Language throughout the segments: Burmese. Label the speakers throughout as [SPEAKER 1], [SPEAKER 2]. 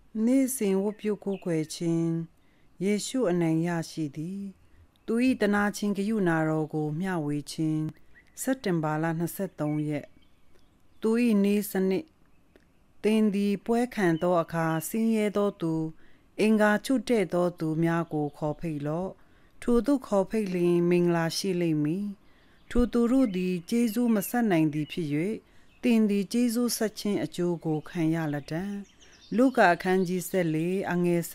[SPEAKER 1] နေ့စဉ်ဝတ်ပြုကိုးကွယ်ခြင်းယေရှုအနံ့ရရှိသည်သူ၏တနာခြင်းဂရုဏာတော်ကိုမျှဝေခြင်းစက်တင်ဘာလ23ရက်သူ၏နေ့စနစ်သင်သည်ပွဲခံသောအခါဆင်းရဲသောသူအင်္ဂါချွတ်တဲ့သောသူများကိုခေါ်ဖိတ်လော့ထိုသူခေါ်ဖိတ်လျင်မင်္ဂလာရှိလိမ့်မည်ထိုသူတို့သည်ကျေးဇူးမဆက်နိုင်သည်ဖြစ်၍သင်သည်ကျေးဇူးဆက်ခြင်းအကျိုးကိုခံရလက်တံလူကာအခန်းကြီး14အငယ်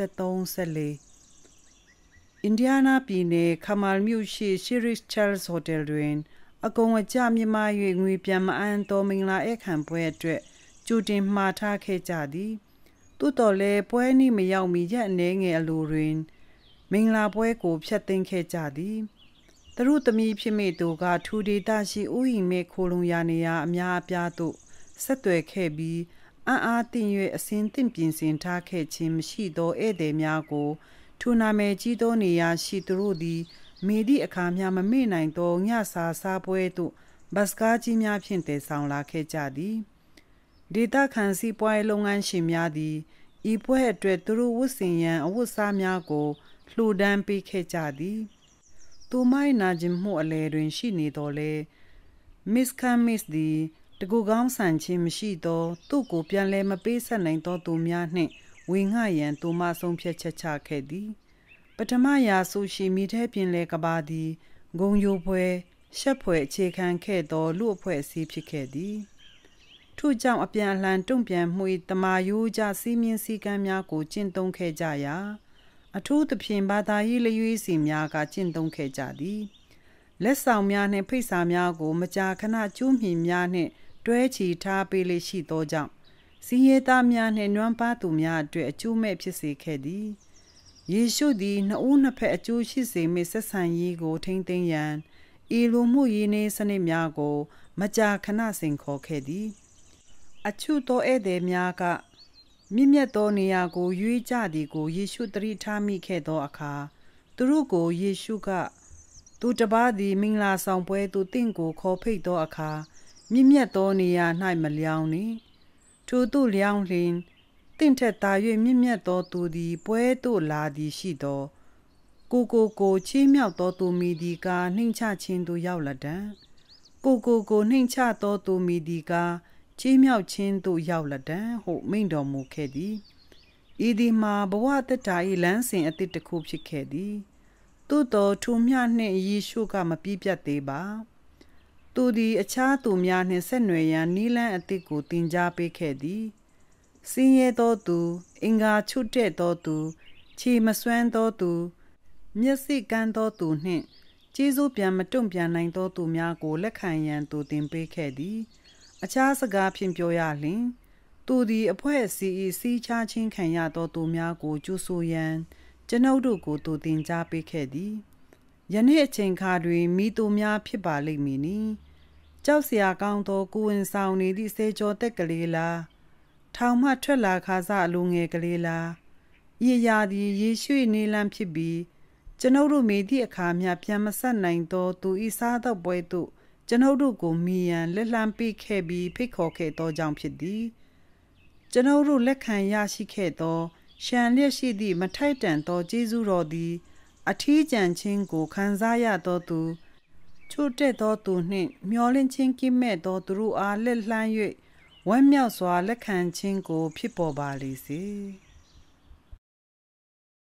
[SPEAKER 1] 73အင်ဒီယာနာပြည်နယ်ခမာလ်မြို့ရှိရှီရစ်ချားလ်ဟိုတယ်တွင်အကုန်အကျမြင့်မား၍ငွေပြန်မအပ်သောမင်္ဂလာဧည့်ခံပွဲအတွက်ကြိုတင်မှားထားခဲ့ကြသည်သို့တော်လည်းပွဲနည်းမရောက်မီရက်အနည်းငယ်အလိုတွင်မင်္ဂလာပွဲကိုဖျက်သိမ်းခဲ့ကြသည်သူတို့သမီးဖြစ်မိသူကထူဒေတာရှိဥယျာဉ်မဲ့ခိုလုံရာနေရာအများအပြားသို့ဆက်သွယ်ခဲ့ပြီးအားတင်၍အစဉ်သင့်ပြင်ဆင်ထားခဲ့ခြင်းမရှိသောဧည့်သည်များကိုထိုနာမည်ကြီးသောနေရာရှိသူတို့သည်မေသည့်အခါမျှမမေ့နိုင်သောညစာစားပွဲသို့ဘတ်စကားကြီးများဖြင့်တည်ဆောင်လာခဲ့ကြသည်ဒေတာခန်စီပွားလုပ်ငန်းရှင်များသည်ဤပွဲအတွက်သူတို့ဝတ်ဆင်ရန်အဝတ်စားများကိုလှူဒန်းပေးခဲ့ကြသည်သူမိုင်းနာခြင်းမှုအလဲတွင်ရှိနေတော်လဲမစ္စကာမစ်သည်တကူကောင်းဆန်ခြင်းမရှိသောသူ့ကိုပြန်လဲမပေးဆက်နိုင်သောသူများနှင့်ဝေငှရန်သူမဆုံးဖြတ်ချက်ချခဲ့သည်ပထမရာဆိုရှိမိထဲပြင်လဲကဘာသည်ဂုံယိုပွဲရှက်ဖွယ်အခြေခံခဲ့သောလူအဖွဲ့အစည်းဖြစ်ခဲ့သည်ထို့ကြောင့်အပြန်အလှန်တုံ့ပြန်မှုတမာယိုးကြစီးမြင်စည်းကမ်းများကိုကျင့်သုံးခဲ့ကြရာအထူးသဖြင့်ဘာသာရေးလရွေးစီများကကျင့်သုံးခဲ့ကြသည်လက်ဆောင်များနှင့်ဖိတ်စာများကိုမကြာခဏကျူးမြင်များနှင့်တွဲချီထားပေးလေရှိသောကြောင့်စီးရဲသားများနှင့်နွမ်းပါသူများအတွက်အကျိုးမဲ့ဖြစ်စေခဲ့သည်ယေရှုသည်နှစ်ဦးနှစ်ဖက်အကျိုးရှိစေမည့်ဆက်ဆံရေးကိုထိန်းသိမ်းရန်ဤလူမှုရေးနည်းစနစ်များကိုမကြာခဏစိန်ခေါ်ခဲ့သည်အချို့သောဧည့်သည်များကမြင့်မြတ်သောနေရာကိုရွေးကြသည်ကိုယေရှုသတိထားမိခဲ့သောအခါသူတို့ကိုယေရှုကသူတစ်ပါးသည်မင်္ဂလာဆောင်ပွဲသို့တင့်ကိုခေါ်ဖိတ်သောအခါမြင့်မြတ်သောနေရာ၌မလျောင်းနှင့်ထိုသို့လျောင်းလျင်တင့်ထက်သာ၍မြင့်မြတ်သောသူသည်ပွဲသို့လာသည်ရှိသောကိုချီးမြှောက်သောသူမိသည်ကာနှိမ့်ချခြင်းသို့ရောက်လက်တံကိုနှိမ့်ချသောသူမိသည်ကာချီးမြှောက်ခြင်းသို့ရောက်လက်တံဟုမိန့်တော်မူခဲ့သည်ဤသည်မှာဘဝတ္တ၏လမ်းစဉ်အသစ်တစ်ခုဖြစ်ခဲ့သည်သို့တော်ထိုမျှနှင့်ယေရှုကမပြီးပြတ်သေးပါသူသည်အခြားသူများနှင့်ဆက်နွယ်ရန်နီလန်းအသစ်ကိုတင်ကြားပေးခဲ့သည်စင်းရဲသောသူအင်္ဂါချွတ်တဲ့သောသူခြေမစွမ်းသောသူမျက်စိကန်းသောသူနှင့်ကျေးဇူးပြန်မတုံ့ပြန်နိုင်သောသူများကိုလက်ခံရန်သူတင်ပေးခဲ့သည်အခြားစကားဖြင့်ပြောရလျှင်သူသည်အဖွဲ့အစည်း၏စီးခြားခြင်းခံရသောသူများကိုကြိုဆိုရန်ကျွန်ုပ်တို့ကိုသူတင်ကြားပေးခဲ့သည်ယနေ့အချိန်ခါတွင်မိသူများဖြစ်ပါလိမ့်မည်နီကြောက်စရာကောင်းသောကိုဝင်ဆောင်နေသည့်စေကျော်သက်ကလေးလားထောင်မှထွက်လာခါစားအလိုငယ်ကလေးလားဤရာသည်ယေရှု၏နေလံဖြစ်ပြီးကျွန်ုပ်တို့မိသည့်အခါမျှပြန်မဆက်နိုင်သောသူဤစားသောပွဲသို့ကျွန်ုပ်တို့ကိုမိရန်လက်လှမ်းပေးခဲ့ပြီးဖိတ်ခေါ်ခဲ့သောကြောင့်ဖြစ်သည်ကျွန်ုပ်တို့လက်ခံရရှိခဲ့သောရှံလျက်ရှိသည့်မထိုက်တန်သောကျေးဇူးတော်သည်အထီးကျန်ခြင်းကိုခံစားရသောသူချို့တဲ့သောသူနှင့်မျောလင့်ခြင်းကိမဲ့သောသူတို့အားလက်လှမ်း၍ဝမ်းမြောက်စွာလက်ခံခြင်းကိုဖြစ်ပေါ်ပါလေစေ